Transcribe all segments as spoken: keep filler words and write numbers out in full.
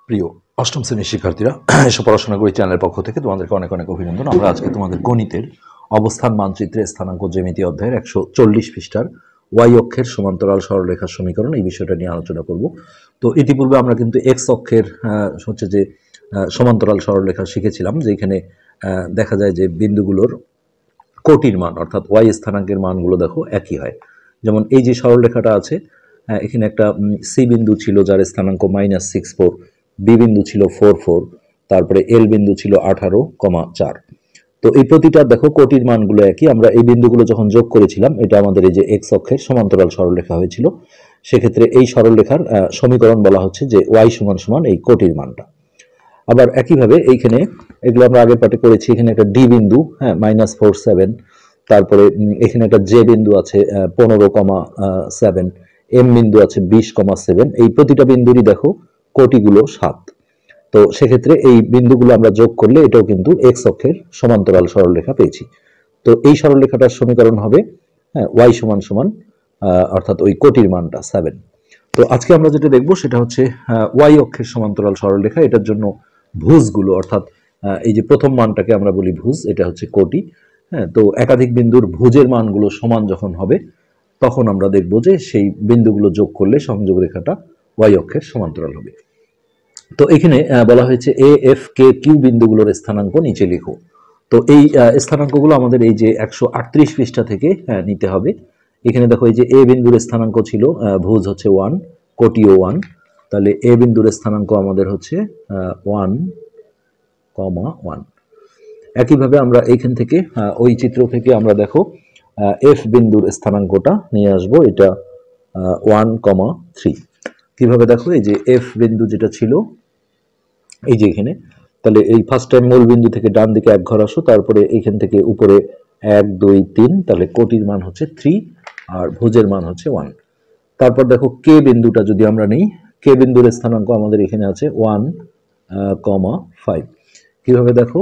প্রিয় অষ্টম শ্রেণীর শিক্ষার্থীরা, এসব পড়াশোনা করি চ্যানেলের পক্ষ থেকে তোমাদেরকে অনেক অনেক অভিনন্দন। আমরা আজকে তোমাদের গণিতের অবস্থান মানচিত্রে স্থানাঙ্ক জ্যামিতি অধ্যায়ের একশো চল্লিশ পৃষ্ঠার ওয়াই অক্ষের সমান্তরাল সরলরেখার সমীকরণ এই বিষয়টা নিয়ে আলোচনা করব। তো ইতিপূর্বে আমরা কিন্তু এক্স অক্ষের হচ্ছে যে সমান্তরাল সরলরেখা শিখেছিলাম, যেখানে দেখা যায় যে বিন্দুগুলোর কোটির মান অর্থাৎ ওয়াই স্থানাঙ্কের মানগুলো দেখো একই হয়। যেমন এই যে সরলরেখাটা আছে, এখানে একটা সি বিন্দু ছিল যার স্থানাঙ্ক মাইনাস সিক্স ফোর, বি বিন্দু ছিল ফোর ফোর, তারপরে এল বিন্দু ছিল আঠারো কমা চার। তো এই প্রতিটা দেখো কোটির মানগুলো একই। আমরা এই বিন্দুগুলো যখন যোগ করেছিলাম, এটা আমাদের এই যে এক্স অক্ষের সমান্তরাল সরলরেখা হয়েছিল। সেক্ষেত্রে এই সরলরেখার সমীকরণ বলা হচ্ছে যে ওয়াই সমান সমান এই কোটির মানটা। আবার একইভাবে এইখানে এগুলো আমরা আগের পাঠে করেছি, এখানে একটা ডি বিন্দু, হ্যাঁ মাইনাস ফোর সেভেন, তারপরে এখানে একটা জে বিন্দু আছে পনেরো কমা সেভেন, এম বিন্দু আছে বিশ কমা সেভেন। এই প্রতিটা বিন্দুরই দেখো কোটিগুলো সাত। তো সেক্ষেত্রে এই বিন্দুগুলো আমরা যোগ করলে এটাও কিন্তু এক্স অক্ষের সমান্তরাল সরলরেখা পেয়েছি। তো এই সরলরেখাটার সমীকরণ হবে হ্যাঁ ওয়াই সমান সমান অর্থাৎ ওই কোটির মানটা সেভেন। তো আজকে আমরা যেটা দেখবো সেটা হচ্ছে ওয়াই অক্ষের সমান্তরাল সরলরেখা। এটার জন্য ভুজগুলো অর্থাৎ এই যে প্রথম মানটাকে আমরা বলি ভুজ, এটা হচ্ছে কোটি। হ্যাঁ, তো একাধিক বিন্দুর ভুজের মানগুলো সমান যখন হবে তখন আমরা দেখব যে সেই বিন্দুগুলো যোগ করলে সংযোগ রেখাটা ওয়াই অক্ষের সমান্তরাল হবে। তো এখানে বলা হয়েছে এ এফ কে কিউ বিন্দুগুলোর স্থানাঙ্ক নিচে লিখো। তো এই স্থানাঙ্কগুলো আমাদের এই যে একশো আটত্রিশ পৃষ্ঠা থেকে নিতে হবে। এখানে দেখো এই যে এ বিন্দুর স্থানাঙ্ক ছিল ভুজ হচ্ছে ওয়ান, কোটিও ওয়ান, তাহলে এ বিন্দুর স্থানাঙ্ক আমাদের হচ্ছে ওয়ান কমা ওয়ান। একইভাবে আমরা এইখান থেকে ওই চিত্র থেকে আমরা দেখো এফ বিন্দুর স্থানাঙ্কটা নিয়ে আসবো, এটা ওয়ান কমা থ্রি। কিভাবে দেখো, এই যে এফ বিন্দু যেটা ছিল এই যে এখানে, তাহলে এই ফার্স্ট টাইম মূল বিন্দু থেকে ডান দিকে এক ঘর আসো, তারপরে এইখান থেকে উপরে এক দুই তিন, তাহলে কোটির মান হচ্ছে থ্রি আর ভুজের মান হচ্ছে ওয়ান। তারপর দেখো কে বিন্দুটা যদি আমরা নিই, কে বিন্দুর স্থানাঙ্ক আমাদের এখানে আছে ওয়ান কমা ফাইভ। কিভাবে দেখো,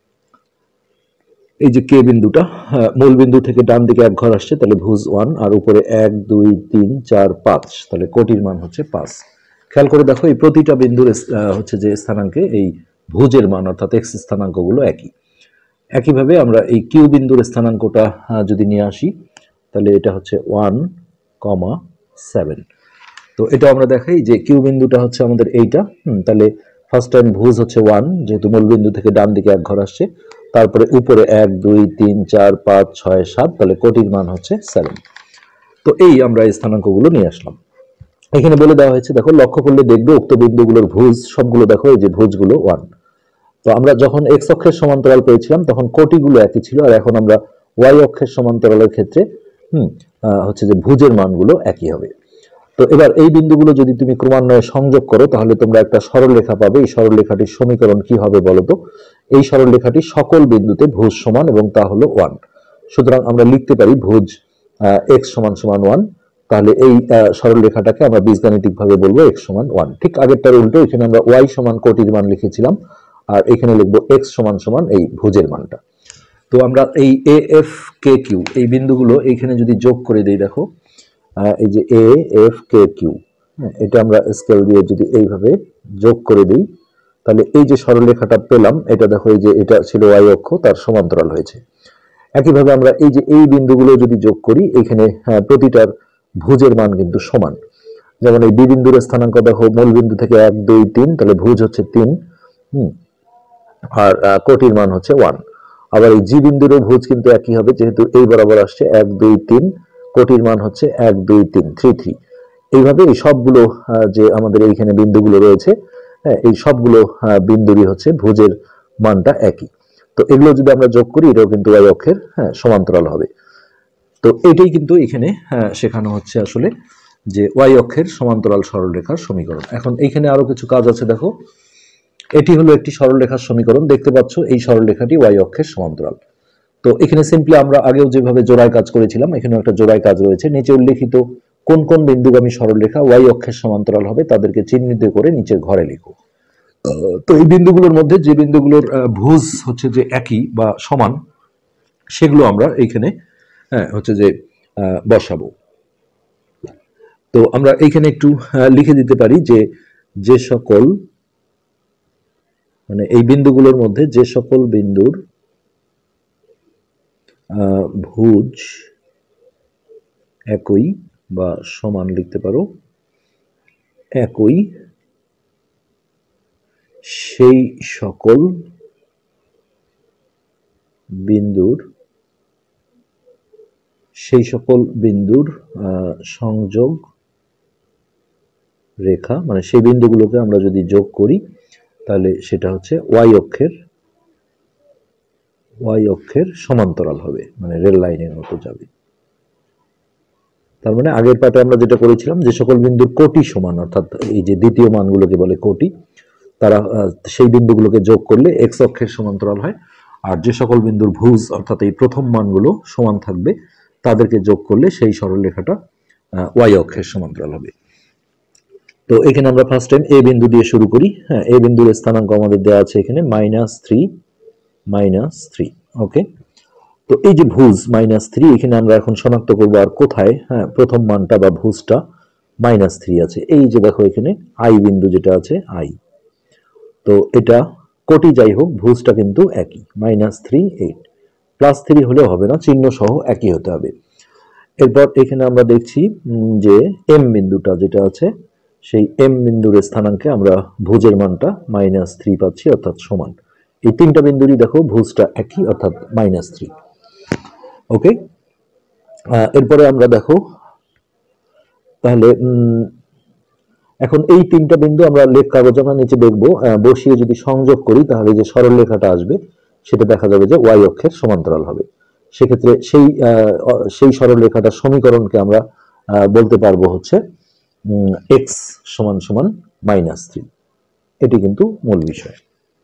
এই যে কে বিন্দুটা মূল বিন্দু থেকে ডান দিকে এক ঘর আসছে, তাহলে ভুজ ওয়ান আর উপরে এক দুই তিন চার পাঁচ, তাহলে কোটির মান হচ্ছে পাঁচ। খেয়াল করে দেখো এই প্রতিটা বিন্দুর হচ্ছে যে স্থানাঙ্কে এই ভুজের মান অর্থাৎ এক্স স্থানাঙ্কগুলো একই। একইভাবে আমরা এই কিউ বিন্দুর স্থানাঙ্কটা যদি নিয়ে আসি, তাহলে এটা হচ্ছে ওয়ান কমা সেভেন। তো এটা আমরা দেখাই যে কিউ বিন্দুটা হচ্ছে আমাদের এইটা, হুম তাহলে ফার্স্ট টাইম ভুজ হচ্ছে ওয়ান, যেহেতু মূল বিন্দু থেকে ডান দিকে এক ঘর আসছে, তারপরে উপরে এক দুই তিন চার পাঁচ ছয় সাত, তাহলে কোটির মান হচ্ছে সেভেন। তো এই আমরা এই স্থানাঙ্কগুলো নিয়ে আসলাম। এখানে বলে দেওয়া হয়েছে দেখো, লক্ষ্য করলে দেখবে উক্ত বিন্দুগুলোর ভুজ সবগুলো দেখো এই যে ভুজগুলো ওয়ান। তো আমরা যখন এক্স অক্ষের সমান্তরাল পেয়েছিলাম তখন কোটিগুলো একই ছিল, আর এখন আমরা ওয়াই অক্ষের সমান্তরালের ক্ষেত্রে হুম হচ্ছে যে ভুজের মানগুলো একই হবে। তো এবার এই বিন্দুগুলো যদি তুমি ক্রমান্বয়ে সংযোগ করো তাহলে তোমরা একটা সরলরেখা পাবে। এই সরলরেখাটির সমীকরণ কি হবে বলো তো? এই সরলরেখাটি সকল বিন্দুতে ভুজ সমান এবং তা হলো ওয়ান। সুতরাং আমরা লিখতে পারি ভুজ এক্স সমান সমান ওয়ান। তাহলে এই সরলরেখাটাকে আমরা বীজগাণিতিক ভাবে বলবো এক্স সমান ওয়ান। ঠিক আগেরটার উল্টো, এখানে আমরা ওয়াই সমান কোটির মান লিখেছিলাম, আর এখানে লিখবো এক্স সমান সমান এই ভুজের মানটা। তো আমরা এই এ এফ কে কিউ এই বিন্দুগুলো এইখানে যদি যোগ করে দিই, দেখো এই যে এ এফ কে কিউ, এটা আমরা স্কেল দিয়ে যদি এইভাবে যোগ করে দিই, তাহলে এই যে সরলরেখাটা পেলাম এটা দেখো এই যে এটা ছিল ওয়াই অক্ষ, তার সমান্তরাল হয়েছে। একইভাবে আমরা এই যে এই বিন্দুগুলো যদি যোগ করি, এখানে প্রতিটার ভুজের মান কিন্তু সমান। যেমন এই বি বিন্দুর স্থানাঙ্ক দেখো মূল বিন্দু থেকে এক দুই তিন, তাহলে ভুজ হচ্ছে তিন, হম আর কোটির মান হচ্ছে ওয়ান। আবার এই জি বিন্দুরও ভুজ কিন্তু একই হবে, যেহেতু এই বরাবর আসছে এক দুই তিন, কোটির মান হচ্ছে এক দুই তিন থ্রি থ্রি। এইভাবে এই সবগুলো যে আমাদের এইখানে বিন্দুগুলো রয়েছে, হ্যাঁ এই সবগুলো বিন্দুরই হচ্ছে ভুজের মানটা একই। তো এগুলো যদি আমরা যোগ করি এটাও কিন্তু ওয়াই অক্ষের হ্যাঁ সমান্তরাল হবে। তো এটাই কিন্তু এখানে শেখানো হচ্ছে আসলে যে ওয়াই অক্ষের সমান্তরাল সরলরেখার সমীকরণ। এখন এইখানে আরো কিছু কাজ আছে, দেখো এটি হলো একটি সরলরেখার সমীকরণ। দেখতে পাচ্ছ এই সরলরেখাটি ওয়াই অক্ষের সমান্তরাল। তো এখানে সিম্পলি আমরা আগেও যেভাবে জোড়ায় কাজ করেছিলাম, এখানেও একটা জোড়ায় কাজ রয়েছে। নিচে উল্লেখিত কোন কোন বিন্দুগামী সরলরেখা ওয়াই অক্ষের সমান্তরাল হবে তাদেরকে চিহ্নিত করে নিচের ঘরে লিখো। তো এই বিন্দুগুলোর মধ্যে যে বিন্দুগুলোর ভুজ হচ্ছে যে একই বা সমান, সেগুলো আমরা এইখানে হ্যাঁ হচ্ছে যে বসাবো। তো আমরা এইখানে একটু লিখে দিতে পারি যে যে সকল মানে এই বিন্দুগুলোর মধ্যে যে সকল বিন্দুর ভুজ একই বা সমান লিখতে পারো একই, সেই সকল বিন্দুর সেই সকল বিন্দুর সংযোগ রেখা, মানে সেই বিন্দুগুলোকে আমরা যদি যোগ করি তাহলে সেটা হচ্ছে ওয়াই অক্ষের ওয়াই অক্ষের সমান্তরাল হবে, মানে রেল লাইনের মতো যাবে। তার মানে আগের পার্টে আমরা যেটা করেছিলাম, যে সকল বিন্দুর কোটি সমান, অর্থাৎ এই যে দ্বিতীয় মানগুলোকে বলে কোটি, তারা সেই বিন্দুগুলোকে যোগ করলে এক্স অক্ষের সমান্তরাল হয়। আর যে সকল বিন্দুর ভুজ অর্থাৎ এই প্রথম মানগুলো সমান থাকবে, তাদেরকে যোগ করলে সেই সরলরেখাটা ওয়াই অক্ষের সমান্তরাল হবে। তো এখানে আমরা ফার্স্ট টাইম এ বিন্দু দিয়ে শুরু করি। হ্যাঁ, এ বিন্দুর স্থানাঙ্ক আমাদের দেওয়া আছে এখানে minus three minus three. Okay, তো এই যে ভুজ মাইনাস থ্রি, এখানে আমরা এখন শনাক্ত করবো আর কোথায় হ্যাঁ প্রথম মানটা বা ভুজটা মাইনাস থ্রি আছে। এই যে দেখো এখানে আই বিন্দু যেটা আছে আই, তো এটা কোটি যাই হোক ভুজটা কিন্তু একই, minus three eight. Plus three হলেও হবে না, চিহ্ন সহ একই হতে হবে। এরপর এখানে আমরা দেখছি যে এম বিন্দুটা যেটা আছে, সেই এম বিন্দুর স্থানাঙ্কে আমরা ভুজের মানটা মাইনাস থ্রি পাচ্ছি, অর্থাৎ সমান। এই তিনটা বিন্দুরই দেখো ভুজটা একই, অর্থাৎ মাইনাস থ্রি। ওকে, এরপরে আমরা দেখো তাহলে এখন এই তিনটা বিন্দু আমরা লেখ কাগজ আমরা নিচে দেখবো, বসিয়ে যদি সংযোগ করি তাহলে যে সরল রেখাটা আসবে সেটা দেখা যাবে যে ওয়াই অক্ষের সমান্তরাল হবে। সেক্ষেত্রে সেই সেই সরল রেখাটার সমীকরণকে আমরা বলতে পারবো হচ্ছে এক্স সমান সমান মাইনাস থ্রি। এটি কিন্তু মূল বিষয়।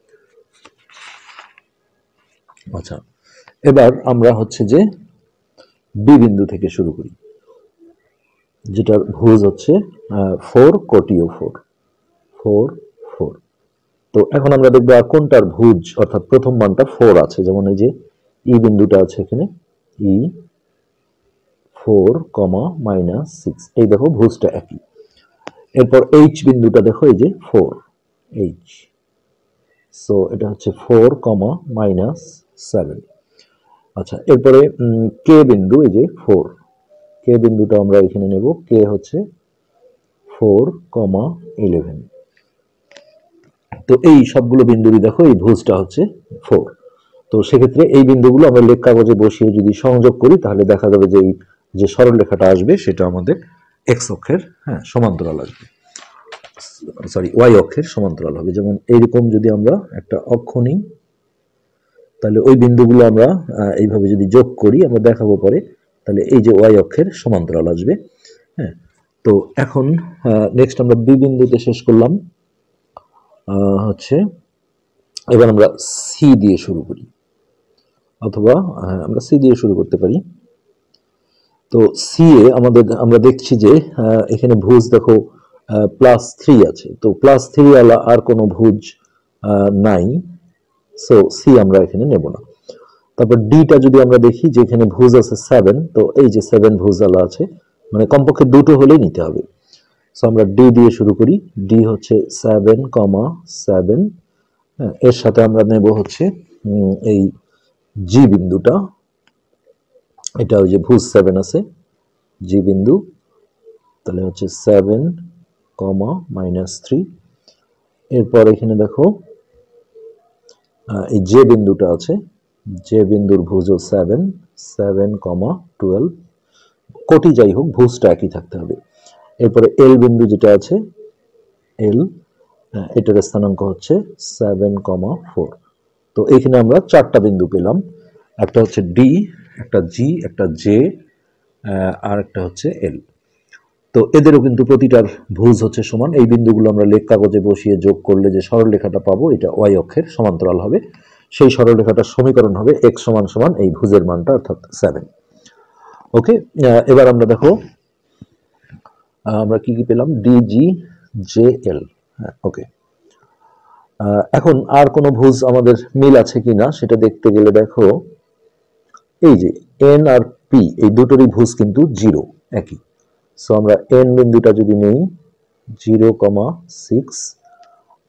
আচ্ছা, এবার আমরা হচ্ছে যে বি বিন্দু থেকে শুরু করি, যেটার ভুজ হচ্ছে ফোর কোটিও ফোর ফোর ফোর। তো এখন আমরা দেখবো আর কোনটার ভুজ অর্থাৎ প্রথম মানটা ফোর আছে, যেমন এই যে ই বিন্দুটা আছে এখানে E four comma minus six, এই দেখো ভুজটা একই। এরপর এইচ বিন্দুটা দেখো এই যে ফোর এইচ, সো এটা হচ্ছে ফোর কমা মাইনাস সেভেন। আচ্ছা, এরপরে কে বিন্দু এই যে ফোর, কে বিন্দুটা আমরা এখানে নেব, কে হচ্ছে ফোর কমা ইলেভেন। তো এই সবগুলো বিন্দুরই দেখো এই ভুজটা হচ্ছে ফোর। তো সেক্ষেত্রে এই বিন্দুগুলো আমরা লেখ কাগজে বসিয়ে যদি সংযোগ করি তাহলে দেখা যাবে যে এই যে সরল রেখাটা আসবে সেটা আমাদের এক্স অক্ষের হ্যাঁ সমান্তরাল আসবে, সরি ওয়াই অক্ষের সমান্তরাল হবে। যেমন এইরকম যদি আমরা একটা অক্ষ নিই তাহলে ওই বিন্দুগুলো আমরা এইভাবে যদি যোগ করি আমরা দেখাবো পরে, তাহলে এই যে ওয়াই অক্ষের সমান্তরাল আসবে। হ্যাঁ, তো এখন নেক্সট আমরা বি বিন্দুতে শেষ করলাম, হচ্ছে এবার আমরা সি দিয়ে শুরু করি, অথবা আমরা সি দিয়ে শুরু করতে পারি। তো সি এ আমাদের আমরা দেখছি যে এখানে ভুজ দেখো প্লাস থ্রি আছে, তো প্লাস থ্রি আলা আর কোনো ভুজ নাই, সো সি আমরা এখানে নেব না। তারপর ডিটা যদি আমরা দেখি যে এখানে ভুজ আছে সেভেন, তো এই যে সেভেন ভুজ আলা আছে, মানে কমপক্ষে দুটো হলেই নিতে হবে। সো আমরা ডি দিয়ে শুরু করি, ডি হচ্ছে সেভেন কমা সেভেন। এর সাথে আমরা নেব হচ্ছে এই জি বিন্দুটা, এটা ওই যে ভুজ সেভেন আছে জি বিন্দু, তাহলে হচ্ছে সেভেন কমা মাইনাস থ্রি। এরপর এখানে দেখো এই যে বিন্দুটা আছে, যে বিন্দুর ভুজও সেভেন সেভেন কমা টুয়েলভ, কোটি যাই হোক ভুজটা একই থাকতে হবে। এরপরে এল বিন্দু যেটা আছে এল, এটার স্থানাঙ্ক হচ্ছে সেভেন কমা ফোর। তো এখানে আমরা চারটা বিন্দু পেলাম, একটা হচ্ছে ডি, একটা জি, একটা জে, আর একটা হচ্ছে এল। তো এদেরও কিন্তু প্রতিটার ভুজ হচ্ছে সমান। এই বিন্দুগুলো আমরা লেখ কাগজে বসিয়ে যোগ করলে যে সরলরেখাটা পাবো এটা ওয়াই অক্ষের সমান্তরাল হবে। সেই সরলরেখাটার সমীকরণ হবে এক্স সমান সমান এই ভুজের মানটা অর্থাৎ সেভেন। ওকে, এবার আমরা দেখো আমরা কি কি পেলাম, ডি জি জে এল। হ্যাঁ, ওকে, এখন আর কোনো ভুজ আমাদের মিল আছে কিনা সেটা দেখতে গেলে দেখো এই যে এন আর পি এই দুটোরই ভুজ কিন্তু জিরো একই। সো আমরা এন বিন্দুটা যদি নেই জিরো কমা সিক্স,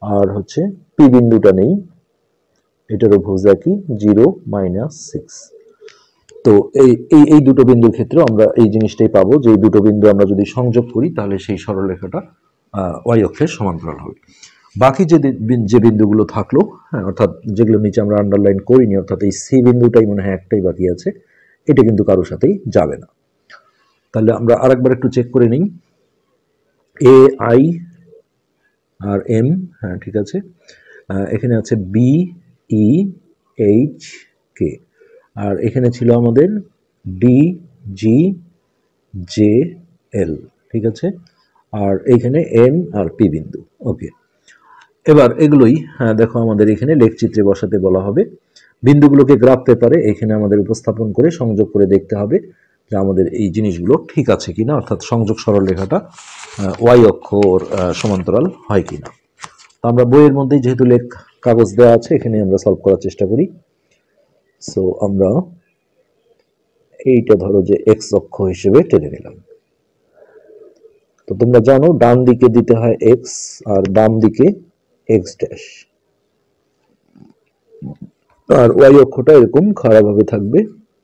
আর হচ্ছে পি বিন্দুটা নেই, এটারও ভুজ একই, জিরো মাইনাস সিক্স। তো এই এই এই দুটো বিন্দুর ক্ষেত্রে আমরা এই জিনিসটাই পাবো যে এই দুটো বিন্দু আমরা যদি সংযোগ করি তাহলে সেই সরলরেখাটা ওয়াই অক্ষের সমান্তরাল হবে। বাকি যে যে বিন্দুগুলো থাকলো, হ্যাঁ, অর্থাৎ যেগুলো নিচে আমরা আন্ডারলাইন করিনি, অর্থাৎ এই সি বিন্দুটাই মনে হয় একটাই বাকি আছে, এটা কিন্তু কারোর সাথেই যাবে না। তাহলে আমরা আরেকবার একটু চেক করে নিই। এ আই আর এম, হ্যাঁ ঠিক আছে, এখানে আছে বি ই এইচ কে, আর এখানে ছিল আমাদের ডি জি জে এল, ঠিক আছে, আর এইখানে এন আর পি বিন্দু। ওকে, এবার এগুলোই হ্যাঁ দেখো আমাদের এখানে লেখচিত্রে বসাতে বলা হবে। বিন্দুগুলোকে গ্রাফ পেপারে এখানে আমাদের উপস্থাপন করে সংযোগ করে দেখতে হবে যে আমাদের এই জিনিসগুলো ঠিক আছে কিনা, অর্থাৎ সংযোগ সরলরেখাটা ওয়াই অক্ষর সমান্তরাল হয় কিনা। তো আমরা বইয়ের মধ্যে যেহেতু লেখ কাগজ দেওয়া আছে এখানে আমরা সলভ করার চেষ্টা করি। সো আমরা এইটা ধরো যে এক্স অক্ষ হিসেবে টেনে নিলাম। তো তোমরা জানো ডান দিকে দিতে হয় এক্স আর বাম দিকে এক্স ড্যাশ, আর ওয়াই অক্ষটা এরকম খাড়াভাবে থাকবে।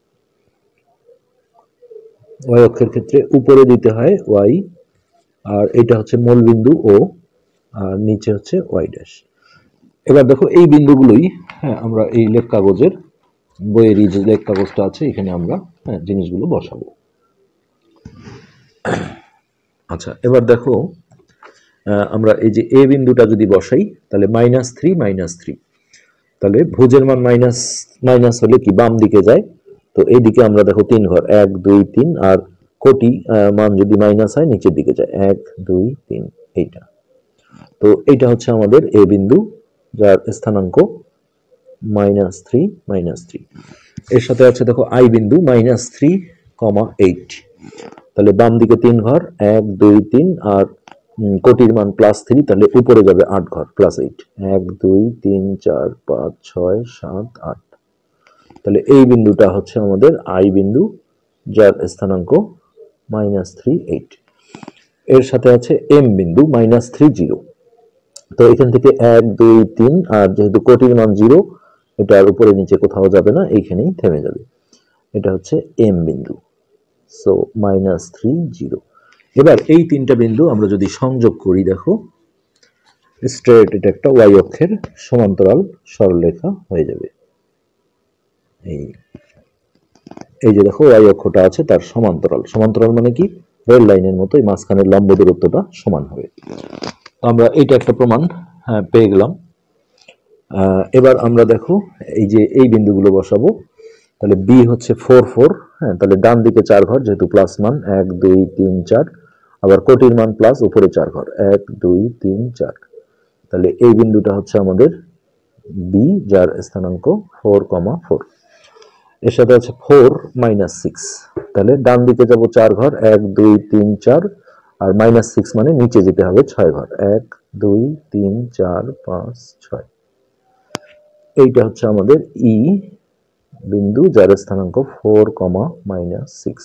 ওয়াই অক্ষের ক্ষেত্রে উপরে দিতে হয় ওয়াই, আর এটা হচ্ছে মূল বিন্দু ও, আর নিচে হচ্ছে ওয়াই ড্যাশ। এবার দেখো এই বিন্দুগুলোই হ্যাঁ আমরা এই লেখ কাগজের বইয়ের যে লেখ কাগজটা আছে এখানে আমরা হ্যাঁ জিনিসগুলো বসাবো। আচ্ছা, এবার দেখো আমরা এই যে এ বিন্দুটা যদি বসাই তাহলে মাইনাস থ্রি মাইনাস থ্রি, তাহলে ভুজের মান মাইনাস মাইনাস হলে কি বাম দিকে যায়, তো এইদিকে আমরা দেখো তিন ঘর এক দুই তিন, আর কোটি মান যদি মাইনাস হয় নিচের দিকে যায় এক দুই তিন, এইটা। তো এইটা হচ্ছে আমাদের এ বিন্দু যার স্থানাঙ্ক মাইনাস থ্রি মাইনাস থ্রি। এর সাথে আছে দেখো আই বিন্দু মাইনাস থ্রি কমা এইট, তাহলে বাম দিকে তিন ঘর এক দুই তিন, আর কোটির মান প্লাস থ্রি, তাহলে উপরে যাবে আট ঘর প্লাস এইট, এক দুই তিন চার পাঁচ ছয় সাত আট। তাহলে এই বিন্দুটা হচ্ছে আমাদের আই বিন্দু যার স্থানাঙ্ক মাইনাস থ্রি এইট। এর সাথে আছে এম বিন্দু মাইনাস থ্রি জিরো, তো এখান থেকে এক দুই তিন, আর যেহেতু কোটির মান জিরো এটার উপরে নিচে কোথাও যাবে না, এইখানেই থেমে যাবে। এটা হচ্ছে এম বিন্দু, সো মাইনাস থ্রি জিরো। এবার এই তিনটা বিন্দু আমরা যদি সংযোগ করি দেখো স্ট্রেট এটা একটা ওয়াই অক্ষের সমান্তরাল সরলরেখা হয়ে যাবে। এই এই যে দেখো ওয়াই অক্ষটা আছে তার সমান্তরাল, সমান্তরাল মানে কি রেল লাইনের মতো এই মাঝখানের লম্ব দূরত্বটা সমান হবে। আমরা এইটা একটা প্রমাণ হ্যাঁ পেয়ে গেলাম। এবার আমরা দেখো এই যে এই বিন্দুগুলো বসাবো, তাহলে বি হচ্ছে ফোর ফোর, হ্যাঁ তাহলে ডান দিকে চার ঘর যেহেতু প্লাস মান এক দুই তিন চার, আবার কোটির মান প্লাস উপরে চার ঘর এক দুই তিন চার, তাহলে এই বিন্দুটা হচ্ছে আমাদের বি যার স্থানাঙ্ক ফোর কমা ফোর। এর সাথে আছে ফোর মাইনাস সিক্স, তাহলে ডান দিকে যাব চার ঘর এক দুই তিন চার, আর মাইনাস সিক্স মানে নিচে যেতে হবে ছয় ঘর এক দুই তিন চার পাঁচ ছয়। এইটা হচ্ছে আমাদের ই বিন্দু যার স্থানাঙ্ক ফোর কমা মাইনাস সিক্স।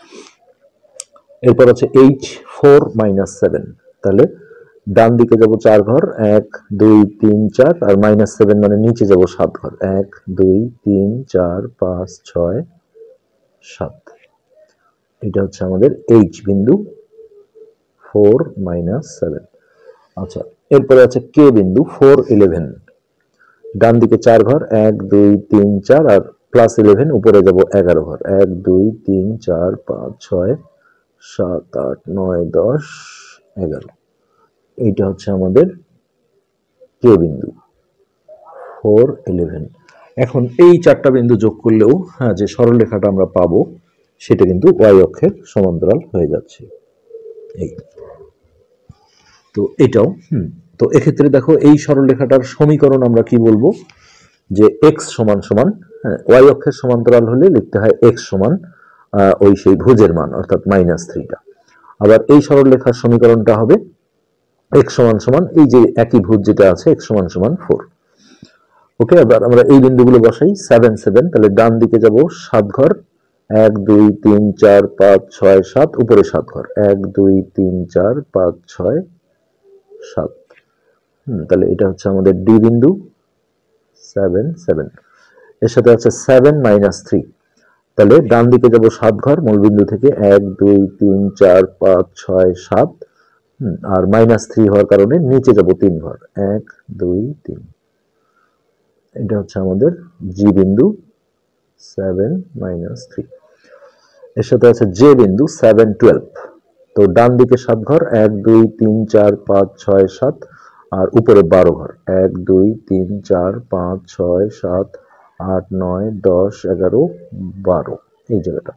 এরপর আছে এইচ ফোর মাইনাস সেভেন, তাহলে ডান দিকে যাব চার ঘর এক দুই তিন চার, আর মাইনাস সেভেন মানে নিচে যাব সাত ঘর এক দুই তিন চার পাঁচ ছয় সাত। এটা হচ্ছে আমাদের এইচ বিন্দু ফোর মাইনাস সেভেন। আচ্ছা, এরপরে আছে কে বিন্দু ফোর ইলেভেন, ডান দিকে চার ঘর এক দুই তিন চার, আর প্লাস ইলেভেন উপরে যাব এগারো ঘর এক দুই তিন চার পাঁচ ছয় সাত আট নয় দশ এগারো। এইটা হচ্ছে আমাদের কে বিন্দু ফোর ইলেভেন। এখন এই চারটা বিন্দু যোগ করলেও হ্যাঁ যে সরলরেখাটা আমরা পাবো সেটা কিন্তু ওয়াই অক্ষের সমান্তরাল হয়ে যাচ্ছে। এই তো এটাও হুম তো এক্ষেত্রে দেখো এই সরলরেখাটার সমীকরণ আমরা কি বলবো, যে এক্স সমান সমান হ্যাঁ ওয়াই অক্ষের সমান্তরাল হলে লিখতে হয় এক্স সমান ওই সেই ভুজের মান অর্থাৎ মাইনাস থ্রিটা। আবার এই সরলরেখার সমীকরণটা হবে এক্স সমান সমান এই যে একই ভুজ যেটা আছে এক্স সমান সমান ফোর। ওকে, এবার আমরা এই বিন্দুগুলো বসাই সেভেন সেভেন, তাহলে ডান দিকে যাব সাত ঘর এক দুই তিন চার পাঁচ ছয় সাত, উপরে সাত ঘর এক দুই তিন চার পাঁচ ছয় সাত। হুম তাহলে এটা হচ্ছে আমাদের ডি বিন্দু সেভেন সেভেন, এর সাথে আছে সেভেন মাইনাস থ্রি, তাহলে ডান দিকে যাব সাত ঘর মূলবিন্দু থেকে, এক দুই তিন চার পাঁচ ছয় সাত, আর মাইনাস থ্রি হওয়ার কারণে নিচে যাব তিন ঘর, এক দুই তিন, এটা হচ্ছে আমাদের জি বিন্দু সেভেন মাইনাস থ্রি। এর সাথে আছে জে বিন্দু সেভেন টুয়েলভ, তো ডান দিকে সাত ঘর, এক দুই তিন চার পাঁচ ছয় সাত, আর উপরে বারো ঘর, এক দুই তিন চার পাঁচ ছয় সাত আট নয় দশ এগারো বারো, এই জায়গাটা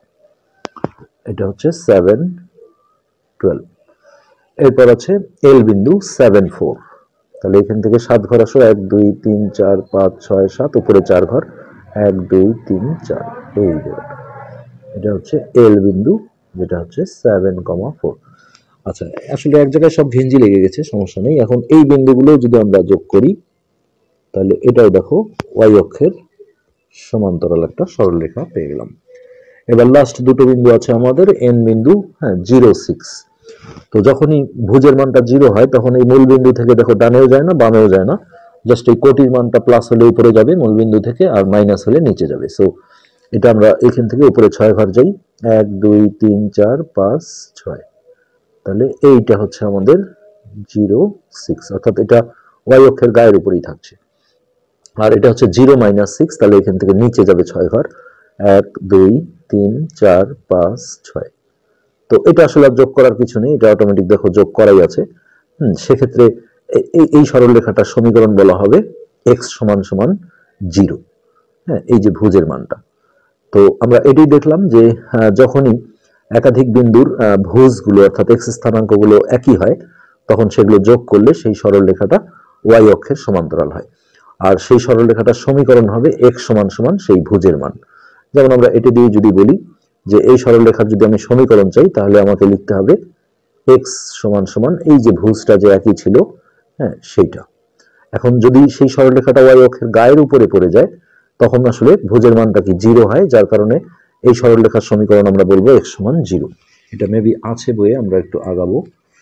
এটা হচ্ছে সেভেন টুয়েলভ। এরপর আছে এল বিন্দু সেভেন ফোর, তাহলে এখান থেকে সাত ঘর আসো, এক দুই তিন চার পাঁচ ছয় সাত, উপরে চার ঘর, এক দুই তিন চার, এই জায়গাটা এটা হচ্ছে এল বিন্দু, যেটা হচ্ছে সেভেন কমা ফোর। আচ্ছা আসলে এক জায়গায় সব ঘিঞ্জি লেগে গেছে, সমস্যা নেই। এখন এই বিন্দুগুলো যদি আমরা যোগ করি তাহলে এটাও দেখো ওয়াই অক্ষের সমান্তরাল একটা সরলরেখা পেয়ে গেলাম। এবার লাস্ট দুটো বিন্দু আছে আমাদের, এন বিন্দু, হ্যাঁ জিরো সিক্স। তো যখনই ভুজের মানটা জিরো হয় তখন এই মূল বিন্দু থেকে দেখো ডানেও যায় না বামেও যায় না, জাস্ট এই কোটির মানটা প্লাস হলে উপরে যাবে মূল বিন্দু থেকে, আর মাইনাস হলে নিচে যাবে। সো এটা আমরা এখান থেকে উপরে ছয় ঘর যাই, এক দুই তিন চার পাঁচ ছয়, তাহলে এইটা হচ্ছে আমাদের জিরো সিক্স, অর্থাৎ এটা ওয়াই অক্ষের গায়ের উপরেই থাকছে। আর এটা হচ্ছে জিরো মাইনাস সিক্স, তাহলে এখান থেকে নিচে যাবে ছয় ঘর, এক দুই তিন চার পাঁচ ছয়। তো এটা আসলে যোগ করার কিছু নেই, এটা অটোমেটিক দেখো যোগ করাই আছে। হম সেক্ষেত্রে এই এই সরল রেখাটার সমীকরণ বলা হবে এক্স সমান সমান জিরো, হ্যাঁ এই যে ভুজের মানটা। তো আমরা এটাই দেখলাম যে যখনই একাধিক বিন্দুর ভুজগুলো অর্থাৎ এক্স স্থানাঙ্কগুলো একই হয় তখন সেগুলো যোগ করলে সেই সরল রেখাটা ওয়াই অক্ষের সমান্তরাল হয়, আর সেই সরল রেখাটার সমীকরণ হবে এক্স সমান সমান সেই ভুজের মান। যেমন আমরা এটা দিয়ে যদি বলি যে এই সরল রেখার যদি আমি সমীকরণ চাই তাহলে আমাকে লিখতে হবে এক্স সমান সমান এই যে ভুজটা যে একই ছিল, হ্যাঁ সেইটা। এখন যদি সেই সরল রেখাটা ওয়াই অক্ষের গায়ের উপরে পড়ে যায় তখন আসলে ভুজের মানটা কি জিরো হয়, যার কারণে এই সরল রেখার সমীকরণ আমরা বলবো এক্স সমান জিরো। এটা মেবি আছে বইয়ে, আমরা একটু আগাবো,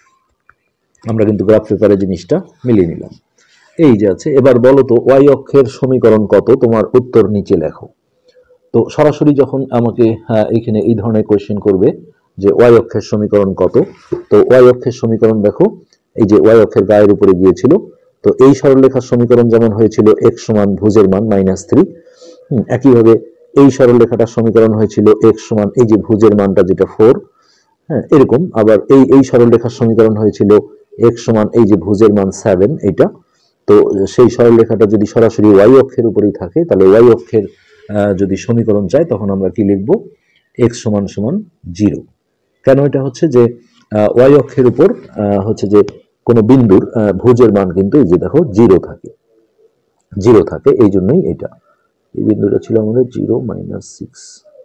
আমরা কিন্তু গ্রাফ পেপারে জিনিসটা মিলিয়ে নিলাম। এই যে আছে, এবার বলো তো ওয়াই অক্ষের সমীকরণ কত, তোমার উত্তর নিচে লেখো। তো সরাসরি যখন আমাকে এখানে এই ধরনের কোয়েশ্চেন করবে যে ওয়াই অক্ষের সমীকরণ কত, তো ওয়াই অক্ষের সমীকরণ দেখো এই যে ওয়াই অক্ষের গায়ের উপরে গিয়েছিল, তো এই সরলরেখার সমীকরণ যেমন হয়েছিল এক্স সমান ভুজের মান মাইনাস থ্রি, একইভাবে এই সরলরেখাটার সমীকরণ হয়েছিল এক্স সমান এই যে ভুজের মানটা যেটা ফোর, হ্যাঁ এরকম। আবার এই এই সরলরেখার সমীকরণ হয়েছিল এক্স সমান এই যে ভুজের মান সেভেন, এইটা। তো সেই সরলরেখাটা যদি সরাসরি ওয়াই অক্ষের উপরেই থাকে তাহলে ওয়াই অক্ষের যদি সমীকরণ চাই তখন আমরা কি লিখবো, এক্স সমান সমান জিরো। কেন এটা হচ্ছে যে ওয়াই অক্ষের উপর হচ্ছে যে কোনো বিন্দুর ভুজের মান কিন্তু এই যে দেখো জিরো থাকে, জিরো থাকে, এই জন্যই এটা এই বিন্দুটা ছিল আমাদের জিরো মাইনাস সিক্স,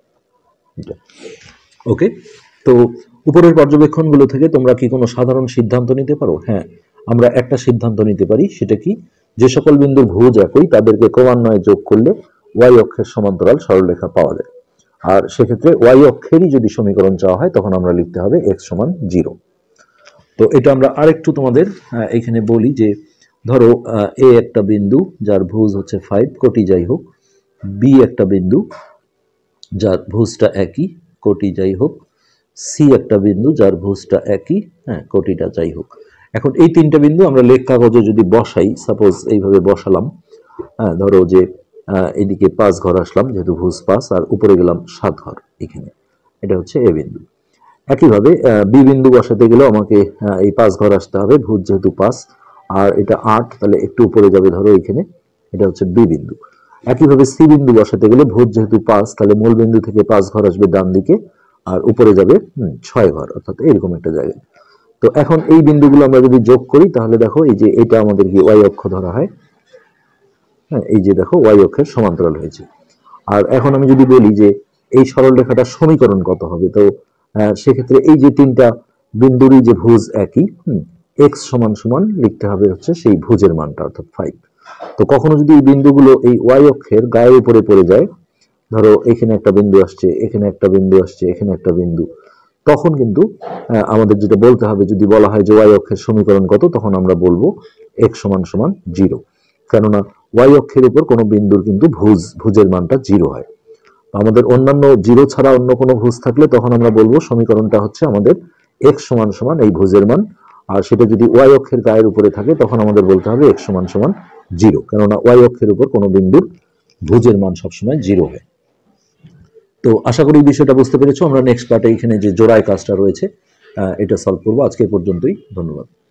এটা ওকে। তো উপরের পর্যবেক্ষণগুলো থেকে তোমরা কি কোনো সাধারণ সিদ্ধান্ত নিতে পারো? হ্যাঁ, আমরা একটা সিদ্ধান্ত নিতে পারি, সেটা কি, যে সকল বিন্দুর ভুজ একই তাদেরকে ক্রমান্বয়ে যোগ করলে ওয়াই অক্ষের সমান্তরাল সরলরেখা পাওয়া যায়। আর সেক্ষেত্রে ওয়াই অক্ষেরই যদি সমীকরণ চাওয়া হয় তখন আমরা লিখতে হবে এক্স সমান জিরো। তো এটা আমরা আরেকটু তোমাদের এখানে বলি যে ধরো এ একটা বিন্দু যার ভুজ হচ্ছে ফাইভ, কোটি যাই হোক, বি একটা বিন্দু যার ভুজটা একই, কোটি যাই হোক, সি একটা বিন্দু যার ভুজটা একই, হ্যাঁ কোটিটা যাই হোক। এখন এই তিনটা বিন্দু আমরা লেখ কাগজে যদি বসাই, সাপোজ এইভাবে বসালাম, হ্যাঁ ধরো যে এদিকে পাঁচ ঘর আসলাম যেহেতু ভুজ পাঁচ, আর উপরে গেলাম সাত ঘর এখানে, এটা হচ্ছে এ বিন্দু। একইভাবে বি বিন্দু বসাতে গেলেও আমাকে এই পাঁচ ঘর আসতে হবে, ভুজ যেহেতু পাঁচ, আর এটা আট, তাহলে একটু উপরে যাবে ধরো এখানে, এটা হচ্ছে বি বিন্দু। একইভাবে সি বিন্দু বসাতে গেলে ভুজ যেহেতু পাঁচ, তাহলে মূল বিন্দু থেকে পাঁচ ঘর আসবে ডান দিকে, আর উপরে যাবে ছয় ঘর, অর্থাৎ এরকম একটা জায়গায়। তো এখন এই বিন্দুগুলো আমরা যদি যোগ করি তাহলে দেখো এই যে এটা আমাদের কি ওয়াই অক্ষ ধরা হয়, হ্যাঁ এই যে দেখো ওয়াই অক্ষের সমান্তরাল হয়েছে। আর এখন আমি যদি বলি যে এই সরল রেখাটার সমীকরণ কত হবে, তো সেক্ষেত্রে এই যে তিনটা বিন্দুরই যে ভুজ একই, হুম এক্স সমান সমান লিখতে হবে হচ্ছে সেই ভুজের মানটা অর্থাৎ ফাইভ। তো কখনো যদি এই বিন্দুগুলো এই ওয়াই অক্ষের গায়ের উপরে পড়ে যায়, ধরো এখানে একটা বিন্দু আসছে, এখানে একটা বিন্দু আসছে, এখানে একটা বিন্দু, তখন কিন্তু আমাদের যেটা বলতে হবে, যদি বলা হয় যে ওয়াই অক্ষের সমীকরণ কত, তখন আমরা বলবো এক্স সমান সমান জিরো, কেননা ওয়াই অক্ষের উপর কোনো বিন্দুর কিন্তু ভুজ ভুজের মানটা জিরো হয়। আমাদের অন্যান্য জিরো ছাড়া অন্য কোনো ভুজ থাকলে তখন আমরা বলবো সমীকরণটা হচ্ছে আমাদের এক্স সমান সমান এই ভুজের মান, আর সেটা যদি ওয়াই অক্ষের গায়ের উপরে থাকে তখন আমাদের বলতে হবে এক্স সমান সমান জিরো, কেননা ওয়াই অক্ষের উপর কোনো বিন্দুর ভুজের মান সবসময় জিরো হয়। তো আশা করি বিষয়টা বুঝতে পেরেছো। আমরা নেক্সট পার্টে এখানে যে জোড়ায় কাজটা রয়েছে এটা সলভ করবো। আজকে পর্যন্তই, ধন্যবাদ।